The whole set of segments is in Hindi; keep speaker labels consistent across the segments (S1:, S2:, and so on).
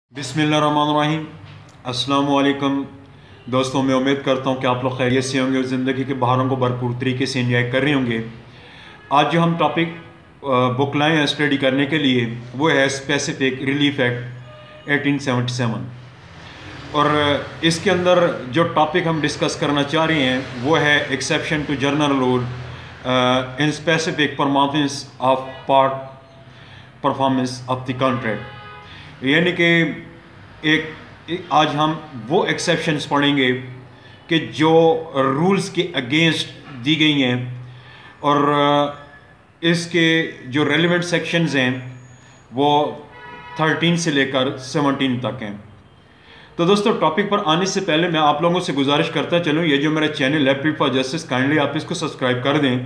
S1: बिस्मिल्लाहिर्रहमानिर्रहीम। अस्सलामुअलैकुम दोस्तों, मैं उम्मीद करता हूँ कि आप लोग खैरियत से होंगे और ज़िंदगी के बहारों को भरपूर तरीके से एंजॉय कर रहे होंगे। आज जो हम टॉपिक बुक लाए हैं स्टडी करने के लिए वो है स्पेसिफिक रिलीफ एक्ट 1877 और इसके अंदर जो टॉपिक हम डिस्कस करना चाह रहे हैं वो है exception to general rule in specific performance of part performance of the contract. यानी कि एक आज हम वो एक्सेप्शंस पढ़ेंगे कि जो रूल्स के अगेंस्ट दी गई हैं और इसके जो रेलिवेंट सेक्शंस हैं वो 13 से लेकर 17 तक हैं। तो दोस्तों, टॉपिक पर आने से पहले मैं आप लोगों से गुजारिश करता चलूँ, ये जो मेरा चैनल है पीपल फॉर जस्टिस, काइंडली आप इसको सब्सक्राइब कर दें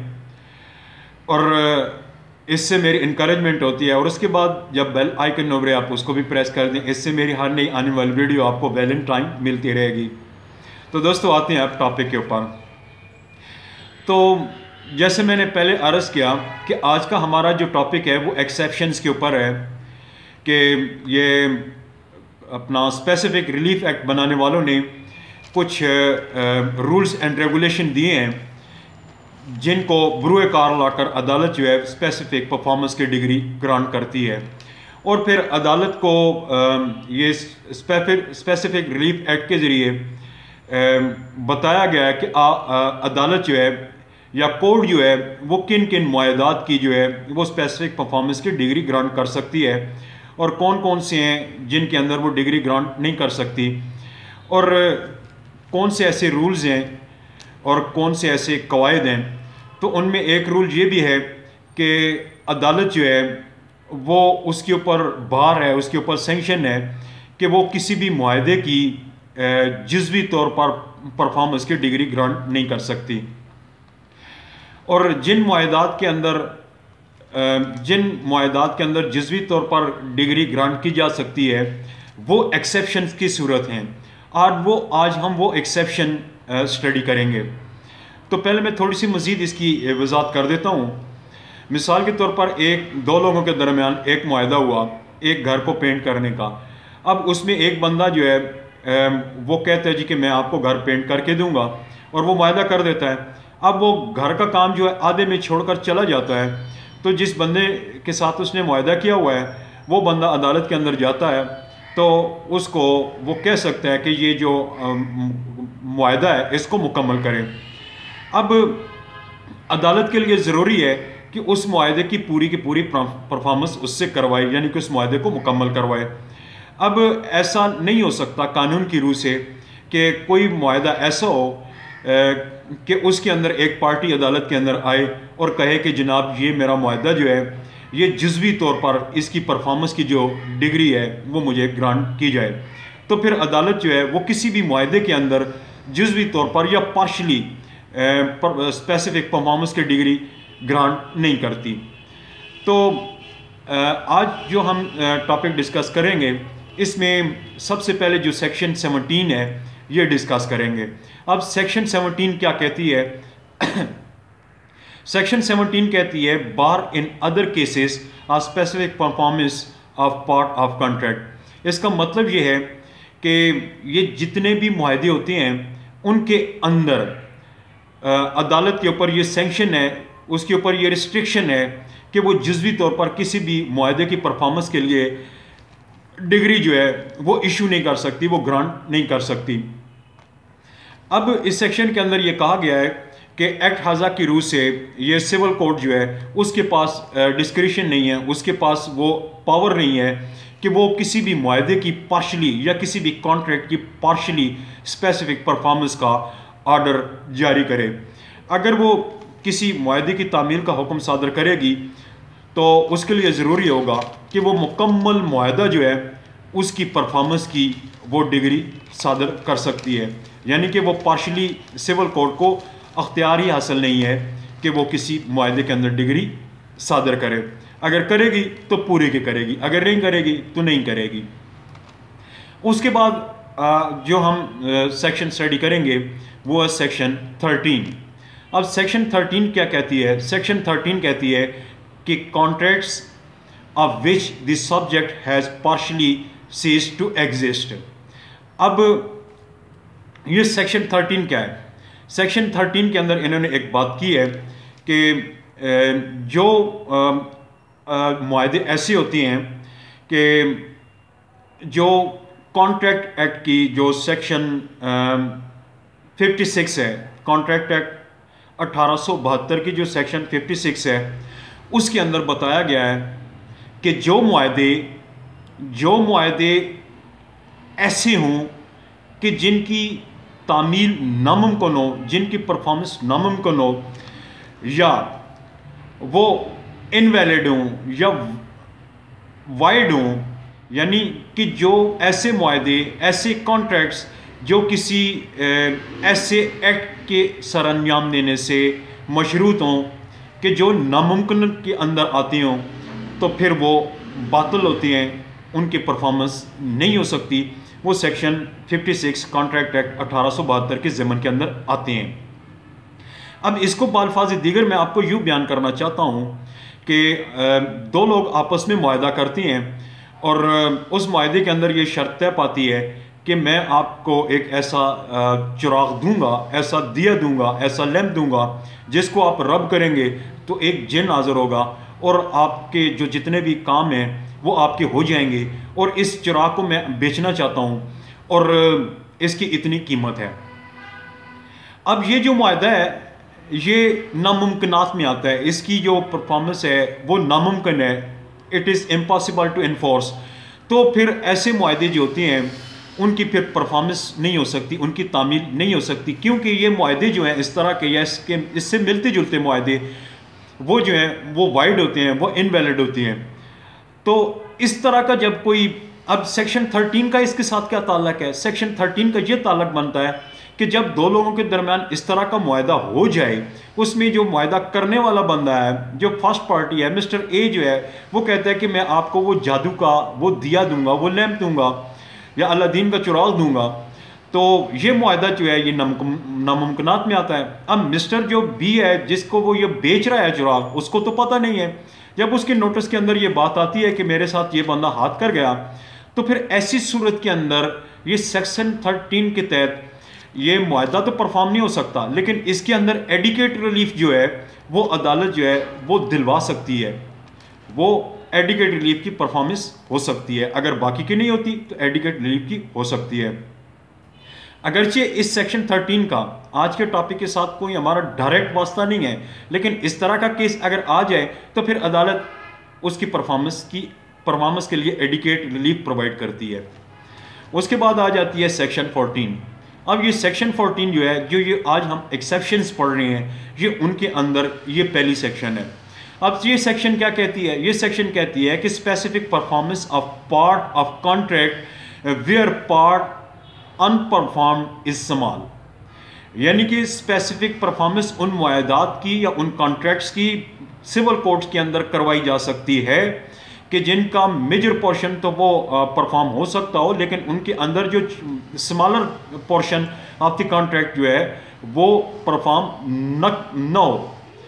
S1: और इससे मेरी इंकरेजमेंट होती है। और उसके बाद जब बेल आइकन नोबरे आप उसको भी प्रेस कर दें, इससे मेरी हर नई आने वाली वीडियो आपको वेल इन टाइम मिलती रहेगी। तो दोस्तों, आते हैं आप टॉपिक के ऊपर। तो जैसे मैंने पहले अर्ज़ किया कि आज का हमारा जो टॉपिक है वो एक्सेप्शंस के ऊपर है कि ये अपना स्पेसिफिक रिलीफ एक्ट बनाने वालों ने कुछ रूल्स एंड रेगुलेशन दिए हैं जिनको बरूए कार लाकर अदालत जो है स्पेसिफिक परफॉर्मेंस की डिग्री ग्रांट करती है। और फिर अदालत को ये स्पेसिफिक रिलीफ एक्ट के ज़रिए बताया गया है कि अदालत जो है या कोर्ट जो है वो किन किन मुआहदात की जो है वो स्पेसिफिक परफॉर्मेंस की डिग्री ग्रांट कर सकती है और कौन कौन से हैं जिनके अंदर वो डिग्री ग्रांट नहीं कर सकती, और कौन से ऐसे रूल्स हैं और कौन से ऐसे कवायद हैं। तो उनमें एक रूल ये भी है कि अदालत जो है वो उसके ऊपर बार है, उसके ऊपर सेंक्शन है कि वो किसी भी मुआहदे की जुज़वी तौर पर परफॉर्मेंस की डिग्री ग्रांट नहीं कर सकती। और जिन मुआहदात के अंदर जुज़वी तौर पर डिग्री ग्रांट की जा सकती है वो एक्सेप्शंस की सूरत हैं। आज हम वो एक्सेप्शन स्टडी करेंगे। तो पहले मैं थोड़ी सी मज़ीद इसकी वजाहत कर देता हूँ। मिसाल के तौर पर दो लोगों के दरमियान एक मुआहदा हुआ एक घर को पेंट करने का। अब उसमें एक बंदा जो है वो कहता है जी कि मैं आपको घर पेंट करके दूंगा, और वो मुआहदा कर देता है। अब वो घर का काम जो है आधे में छोड़कर चला जाता है, तो जिस बंदे के साथ उसने मुआहदा किया हुआ है वो बंदा अदालत के अंदर जाता है, तो उसको वो कह सकता है कि ये जो मुआहदा है इसको मुकम्मल करें। अब अदालत के लिए ज़रूरी है कि उस मुआहदे की पूरी परफॉर्मेंस उससे करवाए, यानी कि उस मुआहदे को मुकम्मल करवाए। अब ऐसा नहीं हो सकता कानून की रूह से कि कोई मुआहदा ऐसा हो कि उसके अंदर एक पार्टी अदालत के अंदर आए और कहे कि जनाब ये मेरा मुआहदा जो है ये जुज़वी तौर पर इसकी परफॉर्मेंस की जो डिग्री है वो मुझे ग्रांट की जाए। तो फिर अदालत जो है वो किसी भी मुआहदे के अंदर जुज़वी तौर पर या पार्शली स्पेसिफिक परफॉर्मेंस की डिग्री ग्रांट नहीं करती। तो आज जो हम टॉपिक डिस्कस करेंगे इसमें सबसे पहले जो सेक्शन 17 है ये डिस्कस करेंगे। अब सेक्शन 17 क्या कहती है? सेक्शन 17 कहती है bar in other cases of specific performance of part of contract. इसका मतलब ये है कि ये जितने भी मुआहदे होते हैं उनके अंदर अदालत के ऊपर ये सेंक्शन है, उसके ऊपर ये रिस्ट्रिक्शन है कि वो जुज़वी तौर पर किसी भी मुआहदे की परफॉर्मेंस के लिए डिग्री जो है वो इशू नहीं कर सकती, वो ग्रांट नहीं कर सकती। अब इस सेक्शन के अंदर ये कहा गया है कि एक्ट हाजा की रूह से ये सिविल कोर्ट जो है उसके पास डिस्क्रिशन नहीं है, उसके पास वो पावर नहीं है कि वो किसी भी मुआहदे की पार्शली या किसी भी कॉन्ट्रैक्ट की पार्शली स्पेसिफिक परफॉर्मेंस का ऑर्डर जारी करे। अगर वो किसी मुआहदे की तामील का हुक्म सादर करेगी तो उसके लिए ज़रूरी होगा कि वो मुकम्मल मुआहदा जो है उसकी परफॉर्मेंस की वो डिग्री सादर कर सकती है, यानी कि वो पार्शली सिविल कोर्ट को अख्तियार ही हासिल नहीं है कि वो किसी मुआहदे के अंदर डिग्री सादर करे। अगर करेगी तो पूरी की करेगी, अगर नहीं करेगी तो नहीं करेगी। उसके बाद जो हम सेक्शन स्टडी करेंगे वो है सेक्शन 13। अब सेक्शन 13 क्या कहती है? सेक्शन 13 कहती है कि contracts of which the subject has partially cease to exist। अब ये सेक्शन 13 क्या है? सेक्शन 13 के अंदर इन्होंने एक बात की है कि जो मुआहदे ऐसी होती हैं कि जो कॉन्ट्रैक्ट एक्ट की जो सेक्शन 56 है, कॉन्ट्रैक्ट एक्ट 1872 की जो सेक्शन 56 है, उसके अंदर बताया गया है कि जो मुआहदे ऐसे हों कि जिनकी तामील नामुमकिन हो, जिनकी परफॉर्मेंस नामुमकिन हो, या वो इनवैलिड हों या वाइड हों, यानी कि जो ऐसे मुआहदे, ऐसे कॉन्ट्रैक्ट्स जो किसी ऐसे एक्ट के सरअंजाम देने से मशरूत हों कि जो नामुमकिन के अंदर आती हों, तो फिर वो बातिल होती हैं, उनकी परफॉर्मेंस नहीं हो सकती। वो सेक्शन 56 कॉन्ट्रैक्ट एक्ट 1872 के ज़मन के अंदर आते हैं। अब इसको बाल्फाज़ दीगर मैं आपको यूँ बयान करना चाहता हूँ कि दो लोग आपस में मुआहदा करती हैं और उस मुआहदे के अंदर ये शर्त तय पाती है कि मैं आपको एक ऐसा चिराग दूंगा, ऐसा दिया दूंगा, ऐसा लैंप दूंगा जिसको आप रब करेंगे तो एक जिन हाज़िर होगा और आपके जो जितने भी काम हैं वो आपके हो जाएंगे, और इस चिराग को मैं बेचना चाहता हूँ और इसकी इतनी कीमत है। अब ये जो मुआहदा है ये नामुमकिनात में आता है, इसकी जो परफॉर्मेंस है वो नामुमकिन है, it is impossible to enforce. तो फिर ऐसे मुआहदे जो होते हैं उनकी फिर परफॉर्मेंस नहीं हो सकती, उनकी तामील नहीं हो सकती, क्योंकि ये मुआहदे जो हैं इस तरह के या इससे मिलते जुलते मुआहदे वो जो हैं वो वाइड होते हैं, वो इनवैलिड होती हैं। तो इस तरह का जब कोई, अब सेक्शन 13 का इसके साथ क्या ताल्लुक है? सेक्शन 13 का ये ताल्लुक बनता है कि जब दो लोगों के दरमियान इस तरह का मुआहदा हो जाए, उसमें जो मुआहदा करने वाला बंदा है, जो फर्स्ट पार्टी है, मिस्टर ए जो है, वो कहता है कि मैं आपको वो जादू का वो दिया दूंगा, वो लैंप दूंगा या अलादीन का चिराग दूंगा। तो ये मुआहदा जो है ये नामुमकिनात में आता है। अब मिस्टर जो बी है जिसको वो ये बेच रहा है चिराग, उसको तो पता नहीं है। जब उसके नोटिस के अंदर ये बात आती है कि मेरे साथ ये बंदा हाथ कर गया, तो फिर ऐसी सूरत के अंदर ये सेक्शन 13 के तहत ये मुआहदा तो परफॉर्म नहीं हो सकता, लेकिन इसके अंदर एडिकेट रिलीफ जो है वो अदालत जो है वो दिलवा सकती है, वो एडिकेट रिलीफ की परफॉर्मेंस हो सकती है। अगर बाकी की नहीं होती तो एडिकेट रिलीफ की हो सकती है। अगरचे इस सेक्शन 13 का आज के टॉपिक के साथ कोई हमारा डायरेक्ट वास्ता नहीं है, लेकिन इस तरह का केस अगर आ जाए तो फिर अदालत उसकी परफॉर्मेंस के लिए एडिकेट रिलीफ प्रोवाइड करती है। उसके बाद आ जाती है सेक्शन 14। अब ये सेक्शन 14 जो है, जो ये आज हम एक्सेप्शंस पढ़ रहे हैं, ये उनके अंदर ये पहली सेक्शन है। अब ये सेक्शन क्या कहती है? ये सेक्शन कहती है कि specific performance of part of contract where part unperformed is small, यानी कि स्पेसिफिक परफॉर्मेंस उन मुआहदात की या उन कॉन्ट्रैक्ट्स की सिविल कोर्ट्स के अंदर करवाई जा सकती है कि जिनका मेजर पोर्शन तो वो परफॉर्म हो सकता हो, लेकिन उनके अंदर जो smaller portion of the contract जो है वो परफॉर्म न हो।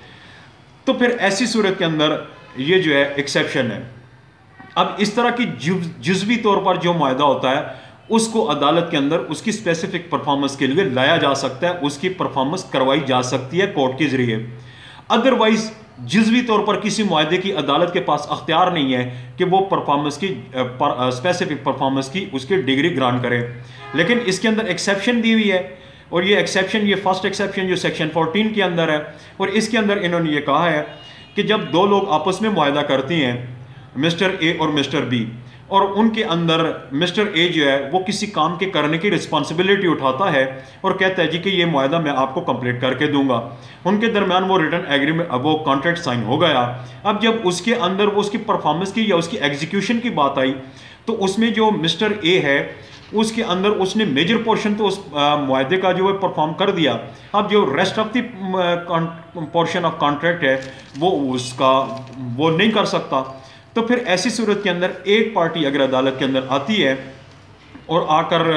S1: तो फिर ऐसी सूरत के अंदर ये जो है एक्सेप्शन है। अब इस तरह की जुज़वी तौर पर जो मुआहदा होता है उसको अदालत के अंदर उसकी स्पेसिफिक परफॉर्मेंस के लिए लाया जा सकता है, उसकी परफॉर्मेंस करवाई जा सकती है कोर्ट के जरिए। अदरवाइज जुज़वी तौर पर किसी मुआहदे की अदालत के पास अख्तियार नहीं है कि वो परफॉर्मेंस की स्पेसिफिक परफॉर्मेंस की उसकी डिग्री ग्रांट करे। लेकिन इसके अंदर एक्सेप्शन दी हुई है, और ये एक्सेप्शन, ये फर्स्ट एक्सेप्शन जो सेक्शन 14 के अंदर है, और इसके अंदर इन्होंने ये कहा है कि जब दो लोग आपस में मुआहदा करती हैं, मिस्टर ए और मिस्टर बी, और उनके अंदर मिस्टर ए जो है वो किसी काम के करने की रिस्पॉन्सिबिलिटी उठाता है और कहता है जी कि ये मुआहदा मैं आपको कंप्लीट करके दूंगा। उनके दरमियान वो रिटर्न एग्रीमेंट, वो कॉन्ट्रैक्ट साइन हो गया। अब जब उसके अंदर वो उसकी परफॉर्मेंस की या उसकी एग्जीक्यूशन की बात आई, तो उसमें जो मिस्टर ए है उसके अंदर उसने मेजर पोर्शन तो उस मुआहदे का जो है परफॉर्म कर दिया। अब जो rest of the portion of contract है वो उसका वो नहीं कर सकता। तो फिर ऐसी सूरत के अंदर एक पार्टी अगर अदालत के अंदर आती है और आकर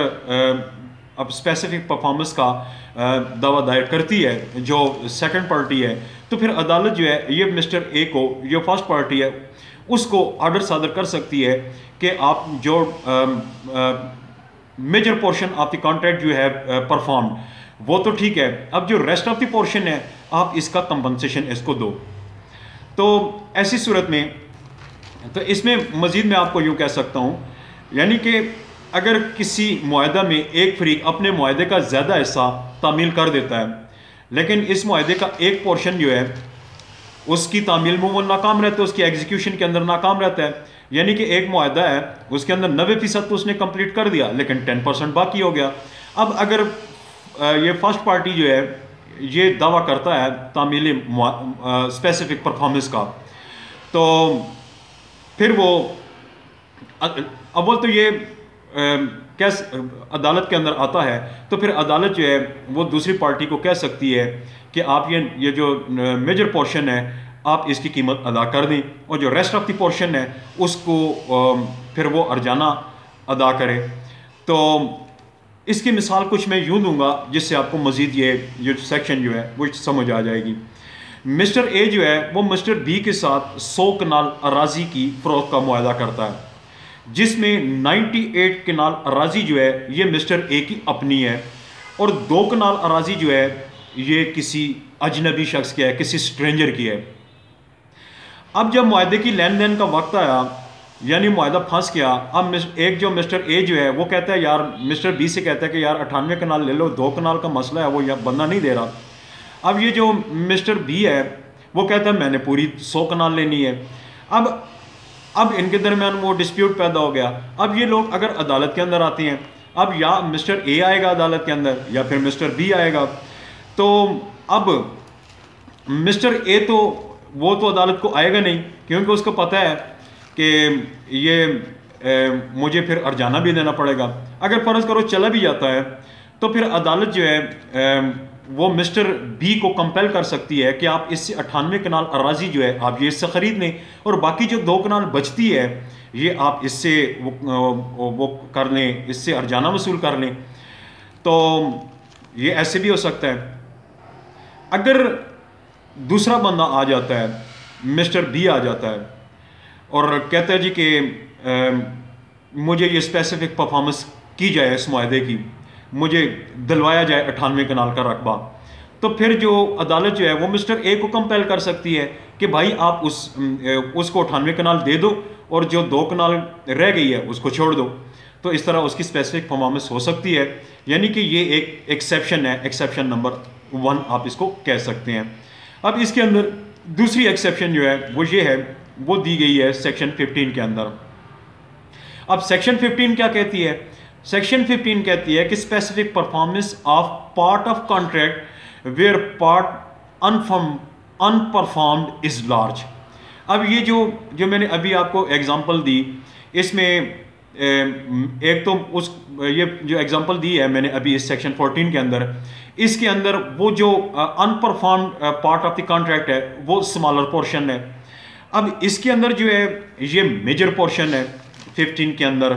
S1: अब स्पेसिफिक परफॉर्मेंस का दावा दायर करती है जो सेकंड पार्टी है, तो फिर अदालत जो है ये मिस्टर ए को, जो फर्स्ट पार्टी है, उसको ऑर्डर सादर कर सकती है कि आप जो major portion of the contract you have perform, वो तो ठीक है, अब जो रेस्ट ऑफ द पोर्शन है आप इसका कंपनसेशन इसको दो। तो ऐसी सूरत में तो इसमें मज़ीद मैं आपको यूँ कह सकता हूँ, यानी कि अगर किसी मुआहदा में एक फरीक अपने मुआहदे का ज़्यादा हिस्सा तामील कर देता है, लेकिन इस मुआहदे का एक पोर्शन जो है उसकी तामील में नाकाम रहता है, उसकी एग्जीक्यूशन के अंदर नाकाम रहता है, यानी कि एक मुआहदा है उसके अंदर 90% तो उसने कंप्लीट कर दिया लेकिन 10% बाकी हो गया। अब अगर ये फर्स्ट पार्टी जो है ये दावा करता है तामील स्पेसिफिक परफॉर्मेंस का, तो फिर वो अव्वल तो ये कैसे अदालत के अंदर आता है, तो फिर अदालत जो है वो दूसरी पार्टी को कह सकती है कि आप ये जो मेजर पोर्शन है आप इसकी कीमत अदा कर दें, और जो रेस्ट ऑफ द पोर्शन है उसको फिर वो अर्जाना अदा करे। तो इसकी मिसाल कुछ मैं यूँ दूंगा जिससे आपको मज़ीद ये जो सेक्शन जो है वो समझ आ जाएगी। मिस्टर ए जो है वो मिस्टर बी के साथ 100 कनाल अराजी की फ़रोख्त का मुआहदा करता है, जिसमें 98 कनाल अराजी जो है ये मिस्टर ए की अपनी है, और 2 कनाल अराजी जो है ये किसी अजनबी शख्स की है, किसी स्ट्रेंजर की है। अब जब मुआहदे की लेन देन का वक्त आया, यानी मुआहदा फंस गया, अब एक जो मिस्टर ए जो है वो कहता है यार, मिस्टर बी से कहता है कि यार 98 कनाल ले लो, 2 कनाल का मसला है वो यार बंदा नहीं दे रहा। अब ये जो मिस्टर बी है वो कहता है मैंने पूरी 100 कनाल लेनी है। अब इनके दरमियान वो डिस्प्यूट पैदा हो गया। अब ये लोग अगर अदालत के अंदर आते हैं, अब या मिस्टर ए आएगा अदालत के अंदर या फिर मिस्टर बी आएगा। तो अब मिस्टर ए तो वो तो अदालत को आएगा नहीं, क्योंकि उसको पता है कि ये मुझे फिर अर्जाना भी देना पड़ेगा। अगर फ़र्ज़ करो चला भी जाता है तो फिर अदालत जो है वो मिस्टर बी को कंपेल कर सकती है कि आप इससे 98 कनाल अराजी जो है आप ये इससे ख़रीद लें, और बाकी जो 2 कनाल बचती है ये आप इससे वो कर लें, इससे अर्जाना वसूल कर लें। तो ये ऐसे भी हो सकता है। अगर दूसरा बंदा आ जाता है, मिस्टर बी आ जाता है और कहता है जी कि मुझे ये स्पेसिफिक परफॉर्मेंस की जाए इस मुआहदे की, मुझे दिलवाया जाए 98 कनाल का रकबा, तो फिर जो अदालत जो है वो मिस्टर ए को कंपेल कर सकती है कि भाई आप उसको 98 कनाल दे दो और जो 2 कनाल रह गई है उसको छोड़ दो। तो इस तरह उसकी स्पेसिफिक परफॉर्मेंस हो सकती है, यानी कि ये एक एक्सेप्शन है, एक्सेप्शन नंबर 1 आप इसको कह सकते हैं। अब इसके अंदर दूसरी एक्सेप्शन जो है वो ये है, वो दी गई है सेक्शन 15 के अंदर। अब सेक्शन 15 क्या कहती है? सेक्शन 15 कहती है कि specific performance of part of contract where part unperformed is large. अब ये जो मैंने अभी आपको एग्जांपल दी, इसमें एक तो ये जो एग्जांपल दी है मैंने अभी इस सेक्शन 14 के अंदर, इसके अंदर वो जो unperformed part of the contract है वो स्मॉलर पोर्शन है। अब इसके अंदर जो है ये मेजर पोर्शन है 15 के अंदर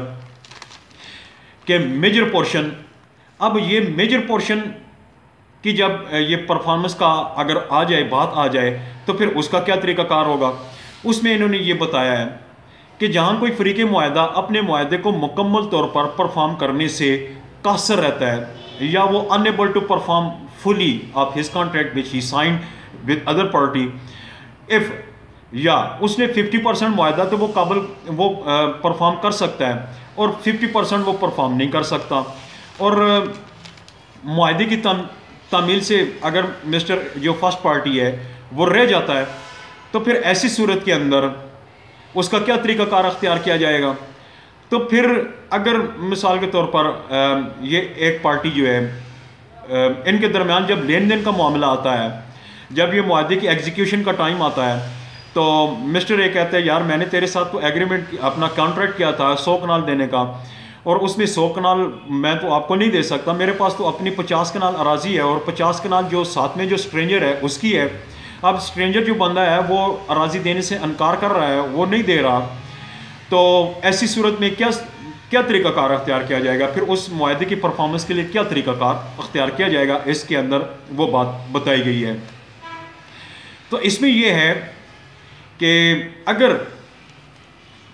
S1: के मेजर पोर्शन। अब ये मेजर पोर्शन की जब ये परफॉर्मेंस का अगर आ जाए, बात आ जाए, तो फिर उसका क्या तरीक़ाकार होगा? उसमें इन्होंने ये बताया है कि जहाँ कोई फ़रीक़े मुआहदा अपने मुआहदे को मुकम्मल तौर पर परफॉर्म करने से कासर रहता है या वो unable to perform fully of his contract which he signed with other party, if या उसने 50% मुआहदा तो वो परफॉर्म कर सकता है और 50% वो परफॉर्म नहीं कर सकता, और मुआहदे की तामील से अगर मिस्टर जो फर्स्ट पार्टी है वो रह जाता है, तो फिर ऐसी सूरत के अंदर उसका क्या तरीक़ाकार अख्तियार किया जाएगा? तो फिर अगर मिसाल के तौर पर ये एक पार्टी जो है, इनके दरमियान जब लेन देन का मामला आता है, जब ये मुआहदे की एग्जीक्यूशन का टाइम आता है, तो मिस्टर ए कहते हैं यार मैंने तेरे साथ तो एग्रीमेंट अपना कॉन्ट्रैक्ट किया था 100 कनाल देने का, और उसमें 100 कनाल मैं तो आपको नहीं दे सकता, मेरे पास तो अपनी 50 कनाल अराजी है और 50 कनाल जो साथ में जो स्ट्रेंजर है उसकी है। अब स्ट्रेंजर जो बंदा है वो अराजी देने से इनकार कर रहा है, वो नहीं दे रहा, तो ऐसी सूरत में क्या तरीक़ाकार अख्तियार किया जाएगा? फिर उस मुआहदे की परफॉर्मेंस के लिए क्या तरीक़ाकार अख्तियार किया जाएगा? इसके अंदर वो बात बताई गई है। तो इसमें यह है कि अगर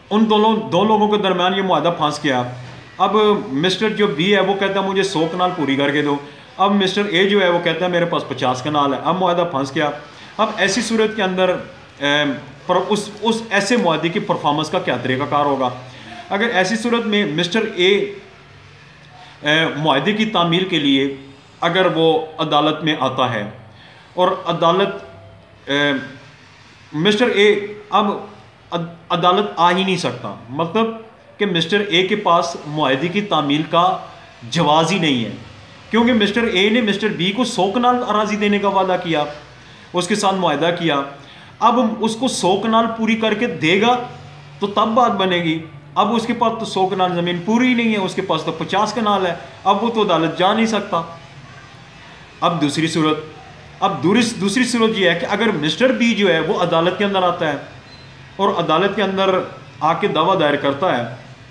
S1: उन दो लोगों के दरमियान ये मुआहदा फंस गया। अब मिस्टर जो बी है वो कहता है मुझे 100 कनाल पूरी करके दो। अब मिस्टर ए जो है वो कहता है मेरे पास 50 कनाल है। अब मुआहदा फंस गया। अब ऐसी सूरत के अंदर पर उस ऐसे मुआहदे की परफॉर्मेंस का क्या तरीक़ाकार होगा? अगर ऐसी सूरत में मिस्टर ए मुआहदे की तामील के लिए अगर वो अदालत में आता है और अदालत मिस्टर ए अब अदालत आ ही नहीं सकता, मतलब कि मिस्टर ए के पास मुआहदे की तामील का जवाज़ ही नहीं है, क्योंकि मिस्टर ए ने मिस्टर बी को 100 कनाल अराजी देने का वादा किया, उसके साथ मुआहदा किया। अब उसको 100 कनाल पूरी करके देगा तो तब बात बनेगी। अब उसके पास तो 100 कनाल ज़मीन पूरी ही नहीं है, उसके पास तो 50 कनाल है। अब वो तो अदालत जा नहीं सकता। अब दूसरी सूरत ये है कि अगर मिस्टर बी जो है वो अदालत के अंदर आता है और अदालत के अंदर आके दावा दायर करता है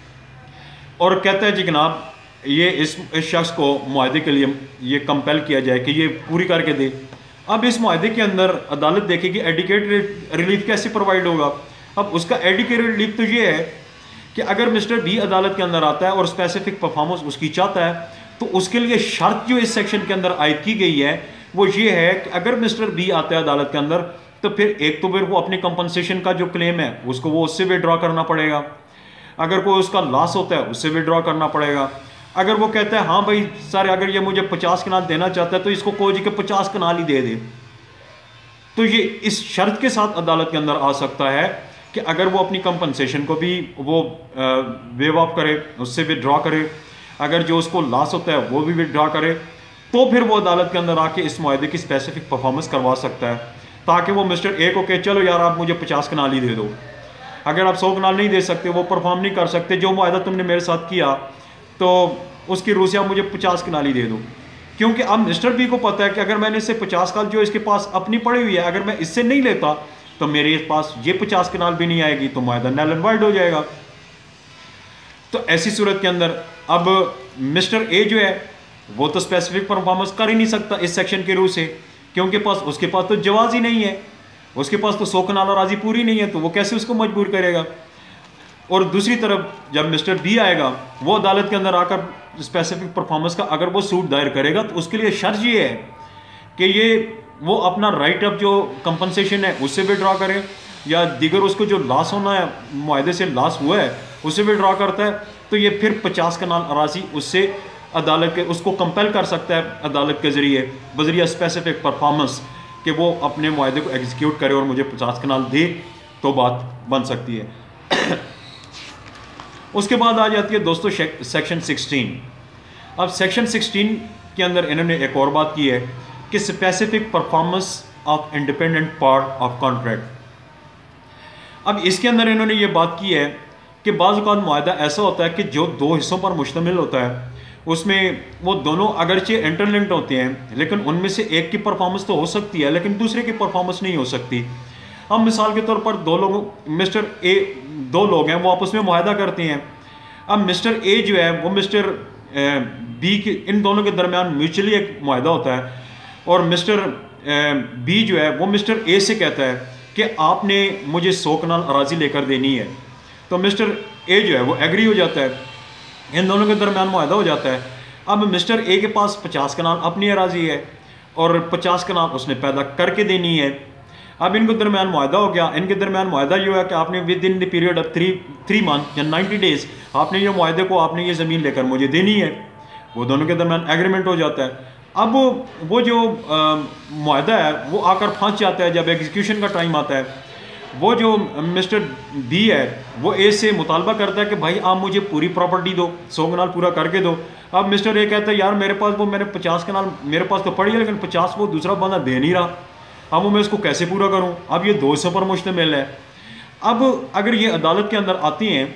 S1: और कहता है जी जनाब ये इस शख्स को मुआहदे के लिए ये कंपेल किया जाए कि ये पूरी करके दे। अब इस मुआहदे के अंदर अदालत देखेगी एडिकेट रिलीफ कैसे प्रोवाइड होगा। अब उसका एडिकेट रिलीफ तो ये है कि अगर मिस्टर बी अदालत के अंदर आता है और स्पेसिफिक परफॉर्मेंस उसकी चाहता है तो उसके लिए शर्त जो इस सेक्शन के अंदर आयद की गई है वो ये है कि अगर मिस्टर बी आता है अदालत के अंदर तो फिर वो अपनी कंपनसेशन का जो क्लेम है उसको वो उससे विड्रॉ करना पड़ेगा। अगर कोई उसका लॉस होता है उससे विड्रॉ करना पड़ेगा। अगर वो कहता है हाँ भाई सर अगर ये मुझे 50 कनाल देना चाहता है तो इसको कोई जी के 50 कनाल ही दे दे, तो ये इस शर्त के साथ अदालत के अंदर आ सकता है कि अगर वो अपनी कंपनसेशन को भी वो वेव ऑफ करे, उससे विड्रॉ करे, अगर जो उसको लॉस होता है वो भी विड्रॉ करे, तो फिर वो अदालत के अंदर आके इस मुआहदे की स्पेसिफिक परफॉर्मेंस करवा सकता है, ताकि वो मिस्टर ए को कहे चलो यार आप मुझे 50 कनाल ही दे दो। अगर आप 100 कनाल नहीं दे सकते, वो परफॉर्म नहीं कर सकते जो मुआहदा तुमने मेरे साथ किया, तो उसकी रूह से आप मुझे 50 कनाल ही दे दो। क्योंकि अब मिस्टर बी को पता है कि अगर मैंने इससे 50 कनाल जो इसके पास अपनी पड़ी हुई है अगर मैं इससे नहीं लेता तो मेरे पास ये 50 कनाल भी नहीं आएगी, तो मुआहदा नल एंड वाइड हो जाएगा। तो ऐसी सूरत के अंदर अब मिस्टर ए जो है वो तो स्पेसिफिक परफॉर्मेंस कर ही नहीं सकता इस सेक्शन के रूह से, क्योंकि उसके पास तो जवाज ही नहीं है, उसके पास तो 100 कनाल राजी पूरी नहीं है, तो वो कैसे उसको मजबूर करेगा। और दूसरी तरफ जब मिस्टर बी आएगा वो अदालत के अंदर आकर स्पेसिफिक परफॉर्मेंस का अगर वो सूट दायर करेगा तो उसके लिए शर्त ये है कि ये वो अपना राइट अप जो कंपनसेशन है उससे विड्रॉ करे, या दीगर उसको जो लॉस होना है मुआहदे से लॉस हुआ है उससे विड्रॉ करता है, तो ये फिर 50 कनाल अराजी उससे अदालत के उसको कंपेल कर सकता है अदालत के ज़रिए स्पेसिफिक परफॉर्मेंस कि वो अपने मुआहदे को एग्जीक्यूट करे और मुझे 50 कनाल दे, तो बात बन सकती है। उसके बाद आ जाती है दोस्तों सेक्शन 16। अब सेक्शन 16 के अंदर इन्होंने एक और बात की है कि specific performance of independent part of contract. अब इसके अंदर इन्होंने ये बात की है कि बाज़ औक़ात मुआहदा ऐसा होता है कि जो दो हिस्सों पर मुश्तमिल होता है उसमें वो दोनों अगरचे इंटरलिंक्ड होते हैं, लेकिन उनमें से एक की परफॉर्मेंस तो हो सकती है लेकिन दूसरे की परफॉर्मेंस नहीं हो सकती। अब मिसाल के तौर पर दो लोग हैं वो आपस में मुआहदा करते हैं। अब मिस्टर ए जो है वो मिस्टर बी के इन दोनों के दरमियान म्यूचुअली एक मुआहदा होता है और मिस्टर बी जो है वो मिस्टर ए से कहता है कि आपने मुझे 100 कनाल अराजी लेकर देनी है, तो मिस्टर ए जो है वो एग्री हो जाता है, इन दोनों के दरमियान मुआहदा हो जाता है। अब मिस्टर ए के पास 50 कनाल अपनी अराजी है और 50 कनाल उसने पैदा करके देनी है। अब इनके दरमियान मुआहदा हो गया। इनके दरमियान मुआहदा ये हुआ कि आपने within the period of 3 month या 90 डेज आपने ये मुआहदे को आपने ये ज़मीन लेकर मुझे देनी है। वो दोनों के दरमियान एग्रीमेंट हो जाता है। अब वो जो मुआहदा है वो आकर फंस जाता है जब एग्जीक्यूशन का टाइम आता है। वो जो मिस्टर बी है वो ए से मुतालबा करता है कि भाई आप मुझे पूरी प्रॉपर्टी दो, 100 कनाल पूरा करके दो। अब मिस्टर ए कहता है यार मेरे पास वो मैंने 50 कनाल मेरे पास तो पड़ी है लेकिन 50 वो दूसरा बंदा दे नहीं रहा, अब वो मैं इसको कैसे पूरा करूं। अब ये 200 पर मुश्तमिल है। अब अगर ये अदालत के अंदर आती हैं,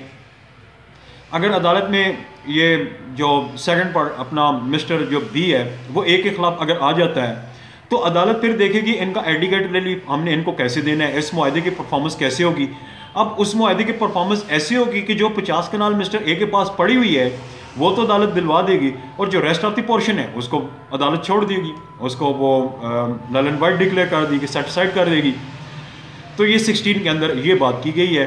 S1: अगर अदालत में ये जो सेकंड पार्ट अपना मिस्टर जो बी है वो ए के ख़िलाफ़ अगर आ जाता है तो अदालत फिर देखेगी इनका एडिकेट रिलीफ हमने इनको कैसे देना है, इस मुआहदे की परफॉर्मेंस कैसे होगी। अब उस मुआहदे की परफॉर्मेंस ऐसी होगी कि जो 50 कनाल मिस्टर ए के पास पड़ी हुई है वो तो अदालत दिलवा देगी और जो रेस्ट ऑफ द पोर्शन है उसको अदालत छोड़ देगी, उसको वो नल एंड वाइड डिक्लेयर कर देगी, सेटिस्फाइड कर देगी। तो ये 16 के अंदर ये बात की गई है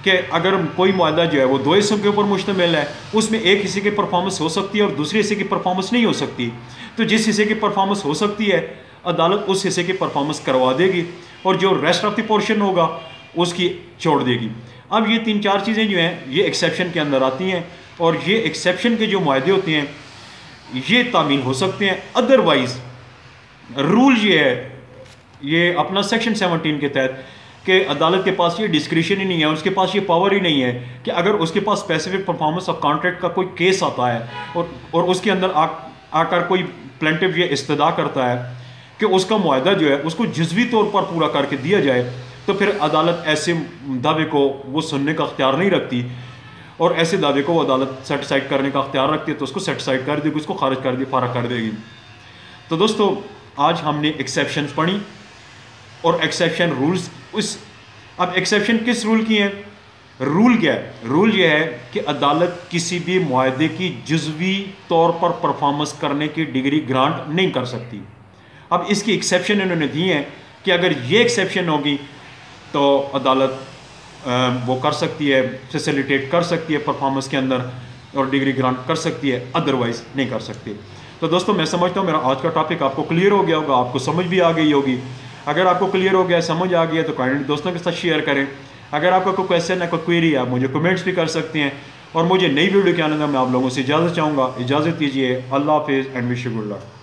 S1: कि अगर कोई मुआहदा जो है वो दो हिस्सों के ऊपर मुश्तमिल है, उसमें एक हिस्से की परफॉर्मेंस हो सकती है और दूसरे हिस्से की परफॉर्मेंस नहीं हो सकती, तो जिस हिस्से की परफॉर्मेंस हो सकती है अदालत उस हिस्से की परफॉर्मेंस करवा देगी और जो रेस्ट ऑफ द पोर्शन होगा उसकी छोड़ देगी। अब ये 3-4 चीज़ें जो हैं ये एक्सेप्शन के अंदर आती हैं और ये एक्सेप्शन के जो मुआहदे होते हैं ये तामील हो सकते हैं। अदरवाइज रूल ये है, ये अपना सेक्शन 17 के तहत कि अदालत के पास ये डिस्क्रिशन ही नहीं है, उसके पास ये पावर ही नहीं है कि अगर उसके पास स्पेसिफिक परफॉर्मेंस ऑफ कॉन्ट्रैक्ट का कोई केस आता है और उसके अंदर आकर कोई प्लेंटिव ये इस्तदा करता है कि उसका मुआहदा जो है उसको जुज़वी तौर पर पूरा करके दिया जाए, तो फिर अदालत ऐसे दावे को वो सुनने का अख्तियार नहीं रखती और ऐसे दावे को वो अदालत सेटिसाइड करने का अख्तियार रखती है तो उसको सेटिसाइड कर देगी, उसको खारिज कर दी, फारग कर देगी। तो दोस्तों आज हमने एक्सेप्शन पढ़ी और एक्सेप्शन रूल्स अब एक्सेप्शन किस रूल की हैं? रूल क्या है? रूल ये है कि अदालत किसी भी मुआहदे की जुज़वी तौर पर परफॉर्मेंस करने की डिग्री ग्रांट नहीं कर सकती। अब इसकी एक्सेप्शन इन्होंने दी है कि अगर ये एक्सेप्शन होगी तो अदालत वो कर सकती है, फैसिलिटेट कर सकती है परफॉर्मेंस के अंदर और डिग्री ग्रांट कर सकती है, अदरवाइज नहीं कर सकती। तो दोस्तों मैं समझता हूँ मेरा आज का टॉपिक आपको क्लियर हो गया होगा, आपको समझ भी आ गई होगी। अगर आपको क्लियर हो गया, समझ आ गया तो काइंडली दोस्तों के साथ शेयर करें। अगर आपका कोई क्वेश्चन है, कोई क्वेरी है, आप मुझे कमेंट्स भी कर सकते हैं और मुझे नई वीडियो के आने में मैं आप लोगों से इजाज़त चाहूँगा। इजाज़त दीजिए। अल्लाह हाफिज़ and wish you good luck.